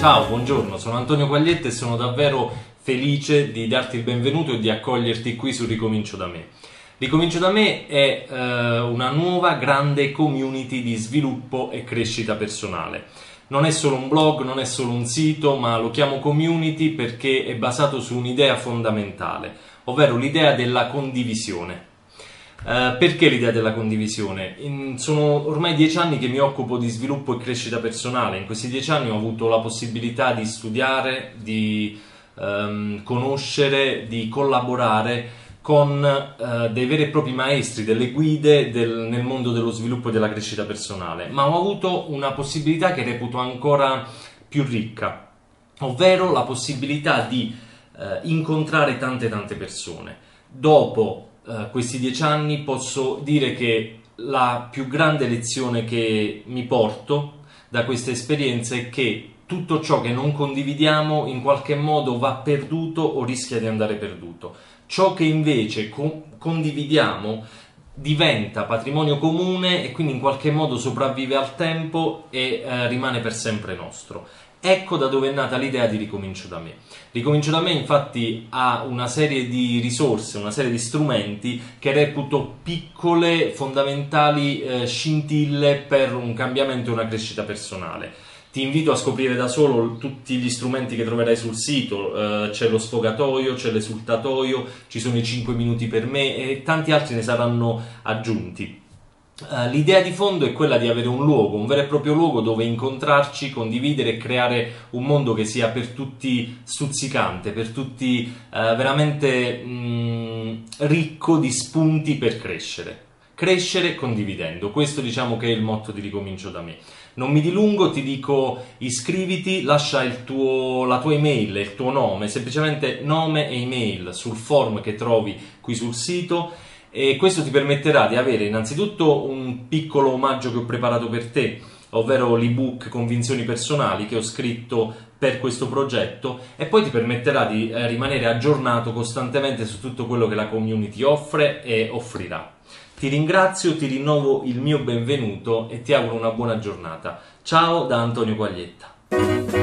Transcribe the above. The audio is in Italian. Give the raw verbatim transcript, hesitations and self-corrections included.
Ciao, buongiorno, sono Antonio Quaglietta e sono davvero felice di darti il benvenuto e di accoglierti qui su Ricomincio da me. Ricomincio da me è eh, una nuova grande community di sviluppo e crescita personale. Non è solo un blog, non è solo un sito, ma lo chiamo community perché è basato su un'idea fondamentale, ovvero l'idea della condivisione. Uh, perché l'idea della condivisione? In, sono ormai dieci anni che mi occupo di sviluppo e crescita personale. In questi dieci anni ho avuto la possibilità di studiare, di um, conoscere, di collaborare con uh, dei veri e propri maestri, delle guide del, nel mondo dello sviluppo e della crescita personale, ma ho avuto una possibilità che reputo ancora più ricca, ovvero la possibilità di uh, incontrare tante tante persone. Dopo Uh, questi dieci anni posso dire che la più grande lezione che mi porto da queste esperienze è che tutto ciò che non condividiamo in qualche modo va perduto o rischia di andare perduto. Ciò che invece co- condividiamo diventa patrimonio comune e quindi in qualche modo sopravvive al tempo e uh, rimane per sempre nostro. Ecco da dove è nata l'idea di Ricomincio da me. Ricomincio da me infatti ha una serie di risorse, una serie di strumenti che reputo piccole, fondamentali eh, scintille per un cambiamento e una crescita personale. Ti invito a scoprire da solo tutti gli strumenti che troverai sul sito, eh, c'è lo sfogatoio, c'è l'esultatoio, ci sono i cinque minuti per me e tanti altri ne saranno aggiunti. Uh, l'idea di fondo è quella di avere un luogo, un vero e proprio luogo dove incontrarci, condividere e creare un mondo che sia per tutti stuzzicante, per tutti uh, veramente mh, ricco di spunti per crescere. Crescere condividendo, questo diciamo che è il motto di Ricomincio da me. Non mi dilungo, ti dico iscriviti, lascia il tuo, la tua email, il tuo nome, semplicemente nome e email sul form che trovi qui sul sito. E questo ti permetterà di avere innanzitutto un piccolo omaggio che ho preparato per te, ovvero l'ebook Convinzioni personali che ho scritto per questo progetto, e poi ti permetterà di eh, rimanere aggiornato costantemente su tutto quello che la community offre e offrirà. Ti ringrazio, ti rinnovo il mio benvenuto e ti auguro una buona giornata. Ciao da Antonio Quaglietta.